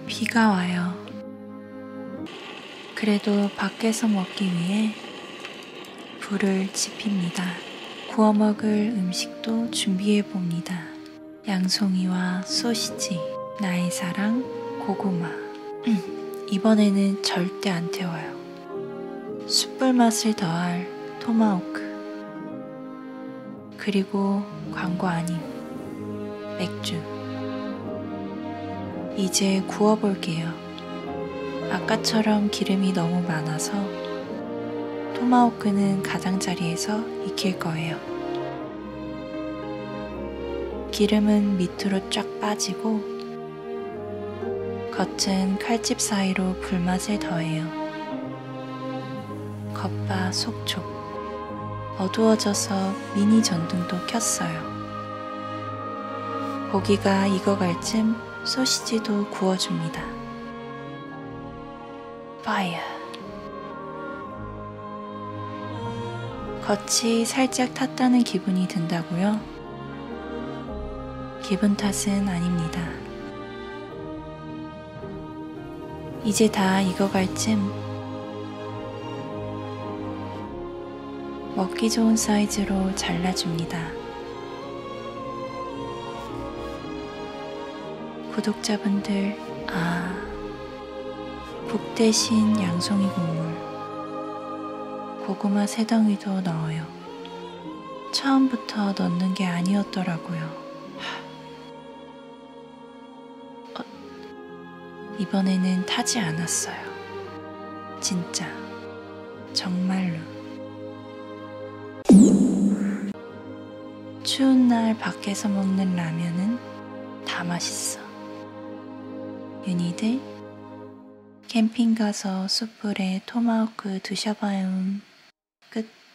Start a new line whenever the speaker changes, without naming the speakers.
비가 와요. 그래도 밖에서 먹기 위해 불을 지핍니다. 구워 먹을 음식도 준비해 봅니다. 양송이와 소시지, 나의 사랑, 고구마. 이번에는 절대 안 태워요. 숯불 맛을 더할 토마호크. 그리고 광고 아님, 맥주. 이제 구워볼게요. 아까처럼 기름이 너무 많아서 토마호크는 가장자리에서 익힐 거예요. 기름은 밑으로 쫙 빠지고 겉은 칼집 사이로 불맛을 더해요. 겉바 속촉. 어두워져서 미니 전등도 켰어요. 고기가 익어갈 쯤 소시지도 구워줍니다. 파이어. 겉이 살짝 탔다는 기분이 든다고요? 기분 탓은 아닙니다. 이제 다 익어갈 쯤 먹기 좋은 사이즈로 잘라줍니다. 구독자분들, 국 대신 양송이 국물, 고구마 3덩이도 넣어요. 처음부터 넣는 게 아니었더라고요. 이번에는 타지 않았어요. 진짜, 정말로. 추운 날 밖에서 먹는 라면은 다 맛있어. 윤희들, 캠핑 가서 숯불에 토마호크 드셔봐요. 끝.